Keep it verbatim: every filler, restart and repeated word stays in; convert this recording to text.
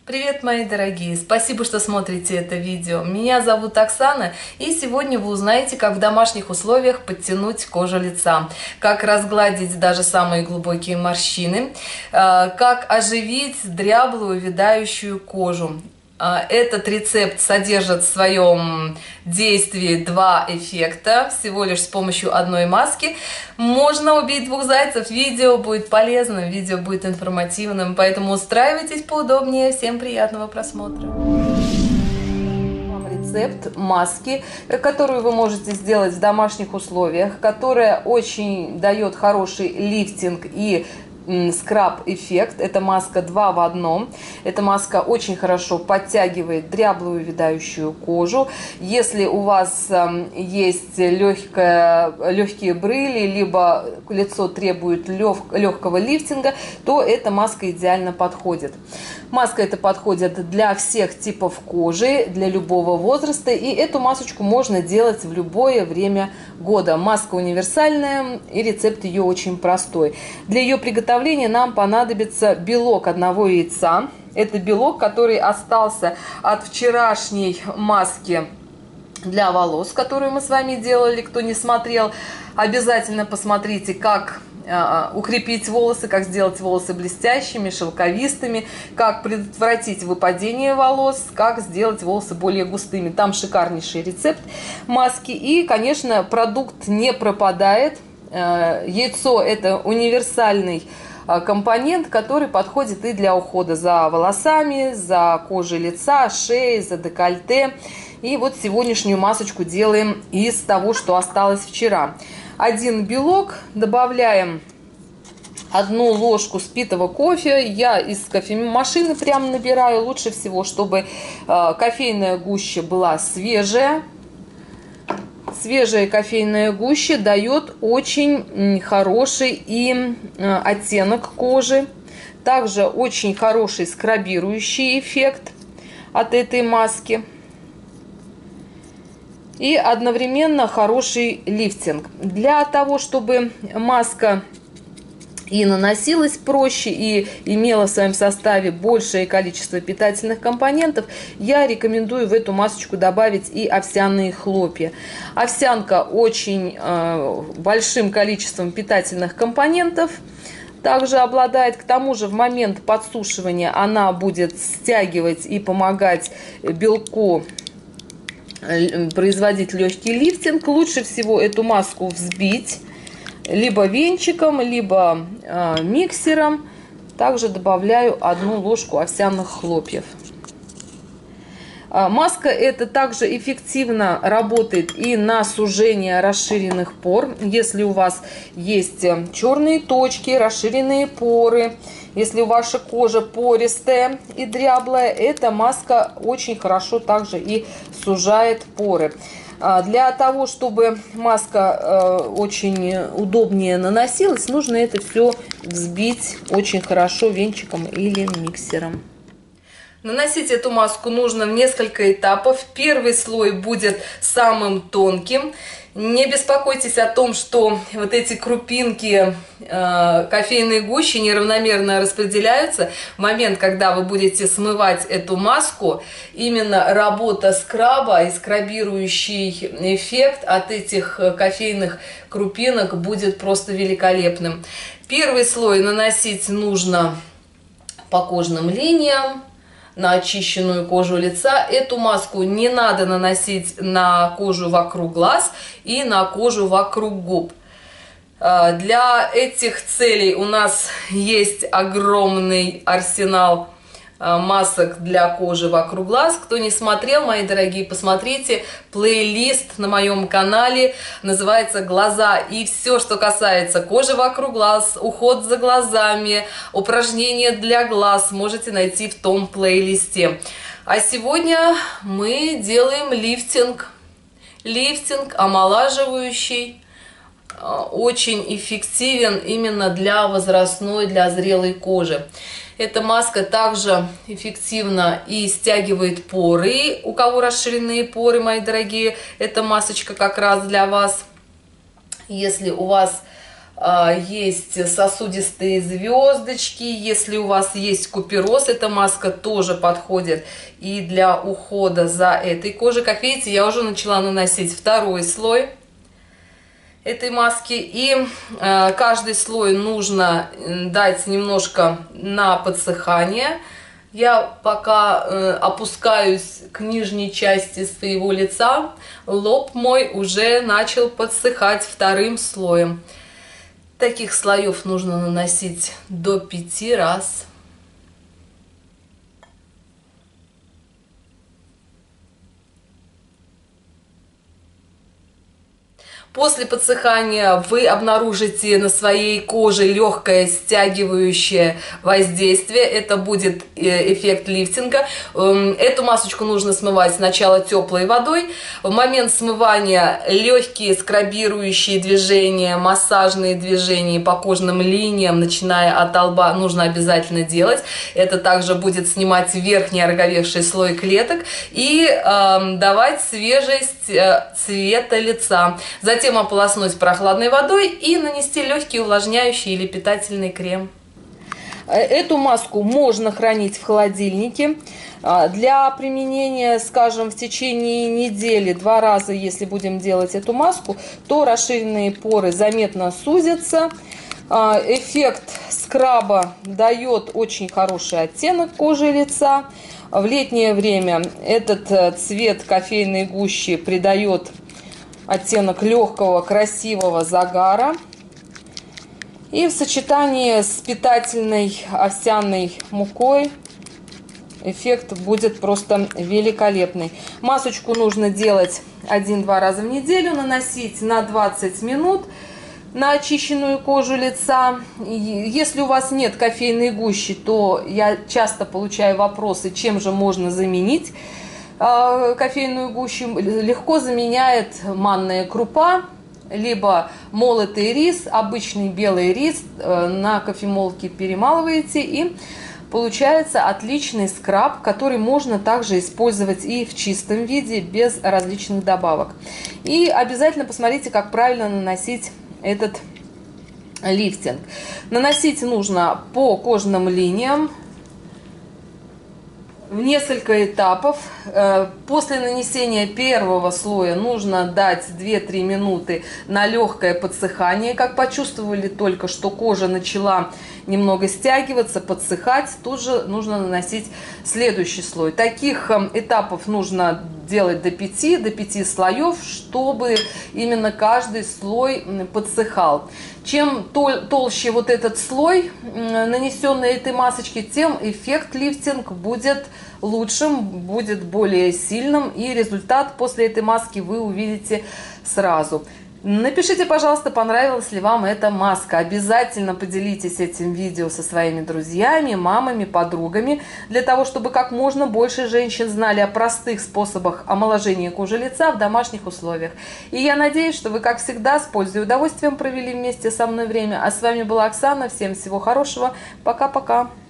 Привет, мои дорогие! Спасибо, что смотрите это видео. Меня зовут Оксана, и сегодня вы узнаете, как в домашних условиях подтянуть кожу лица, как разгладить даже самые глубокие морщины, как оживить дряблую, увядающую кожу. Этот рецепт содержит в своем действии два эффекта. Всего лишь с помощью одной маски можно убить двух зайцев. Видео будет полезным, видео будет информативным, поэтому устраивайтесь поудобнее. Всем приятного просмотра. Рецепт маски, которую вы можете сделать в домашних условиях, которая очень дает хороший лифтинг и скраб-эффект. Это маска два в одном. Эта маска очень хорошо подтягивает дряблую увядающую кожу. Если у вас есть легкое, легкие брыли, либо лицо требует лег, легкого лифтинга, то эта маска идеально подходит. Маска эта подходит для всех типов кожи, для любого возраста, и эту масочку можно делать в любое время года. Маска универсальная, и рецепт ее очень простой. Для ее приготовления нам понадобится белок одного яйца. Это белок, который остался от вчерашней маски для волос, которую мы с вами делали. Кто не смотрел, обязательно посмотрите, как укрепить волосы, как сделать волосы блестящими, шелковистыми, как предотвратить выпадение волос, как сделать волосы более густыми. Там шикарнейший рецепт маски. И, конечно, продукт не пропадает. Яйцо – это универсальный компонент, который подходит и для ухода за волосами, за кожей лица, шеей, за декольте. И вот сегодняшнюю масочку делаем из того, что осталось вчера. Один белок, добавляем одну ложку спитого кофе. Я из кофемашины прям набираю. Лучше всего, чтобы кофейная гуща была свежая. Свежая кофейная гуща дает очень хороший и оттенок кожи. Также очень хороший скрабирующий эффект от этой маски. И одновременно хороший лифтинг. Для того, чтобы маска и наносилась проще, и имела в своем составе большее количество питательных компонентов, я рекомендую в эту масочку добавить и овсяные хлопья. Овсянка очень э, большим количеством питательных компонентов также обладает. К тому же в момент подсушивания она будет стягивать и помогать белку производить легкий лифтинг. Лучше всего эту маску взбить либо венчиком, либо э, миксером. Также добавляю одну ложку овсяных хлопьев. Маска эта также эффективно работает и на сужение расширенных пор. Если у вас есть черные точки, расширенные поры, если ваша кожа пористая и дряблая, эта маска очень хорошо также и сужает поры. Для того, чтобы маска очень удобнее наносилась, нужно это все взбить очень хорошо венчиком или миксером. Наносить эту маску нужно в несколько этапов. Первый слой будет самым тонким. Не беспокойтесь о том, что вот эти крупинки э, кофейной гущи неравномерно распределяются. В момент, когда вы будете смывать эту маску, именно работа скраба и скрабирующий эффект от этих кофейных крупинок будет просто великолепным. Первый слой наносить нужно по кожным линиям, на очищенную кожу лица. Эту маску не надо наносить на кожу вокруг глаз и на кожу вокруг губ. Для этих целей у нас есть огромный арсенал масок для кожи вокруг глаз. Кто не смотрел, мои дорогие, посмотрите плейлист на моем канале, называется «Глаза». И все, что касается кожи вокруг глаз, уход за глазами, упражнения для глаз, можете найти в том плейлисте. А сегодня мы делаем лифтинг. Лифтинг омолаживающий, очень эффективен именно для возрастной, для зрелой кожи. Эта маска также эффективно и стягивает поры. У кого расширенные поры, мои дорогие, эта масочка как раз для вас. Если у вас есть сосудистые звездочки. Если у вас есть купероз, эта маска тоже подходит и для ухода за этой кожей. Как видите, я уже начала наносить второй слой этой маски. И э, каждый слой нужно дать немножко на подсыхание. Я пока э, опускаюсь к нижней части своего лица. Лоб мой уже начал подсыхать вторым слоем. Таких слоев нужно наносить до пяти раз. После подсыхания вы обнаружите на своей коже легкое стягивающее воздействие. Это будет эффект лифтинга. Эту масочку нужно смывать сначала теплой водой. В момент смывания легкие скрабирующие движения, массажные движения по кожным линиям, начиная от лба, нужно обязательно делать. Это также будет снимать верхний ороговевший слой клеток и э, давать свежесть э, цвета лица. Затем ополоснуть прохладной водой и нанести легкий увлажняющий или питательный крем. Эту маску можно хранить в холодильнике. Для применения, скажем, в течение недели два раза, если будем делать эту маску, то расширенные поры заметно сузятся. Эффект скраба дает очень хороший оттенок кожи лица. В летнее время этот цвет кофейной гущи придает оттенок легкого, красивого загара. И в сочетании с питательной овсяной мукой эффект будет просто великолепный. Масочку нужно делать один-два раза в неделю, наносить на двадцать минут на очищенную кожу лица. Если у вас нет кофейной гущи, то я часто получаю вопросы, чем же можно заменить кофейную гущу. Легко заменяет манная крупа, либо молотый рис, обычный белый рис на кофемолке перемалываете, и получается отличный скраб, который можно также использовать и в чистом виде, без различных добавок. И обязательно посмотрите, как правильно наносить этот лифтинг. Наносить нужно по кожным линиям, в несколько этапов. После нанесения первого слоя нужно дать две-три минуты на легкое подсыхание. Как почувствовали только, что кожа начала немного стягиваться, подсыхать, тут же нужно наносить следующий слой. Таких этапов нужно делать до пяти, до пяти слоев, чтобы именно каждый слой подсыхал. Чем тол толще вот этот слой, нанесенный этой масочки, тем эффект лифтинг будет лучшим, будет более сильным, и результат после этой маски вы увидите сразу. Напишите, пожалуйста, понравилась ли вам эта маска. Обязательно поделитесь этим видео со своими друзьями, мамами, подругами, для того, чтобы как можно больше женщин знали о простых способах омоложения кожи лица в домашних условиях. И я надеюсь, что вы, как всегда, с пользой и удовольствием провели вместе со мной время. А с вами была Оксана. Всем всего хорошего. Пока-пока.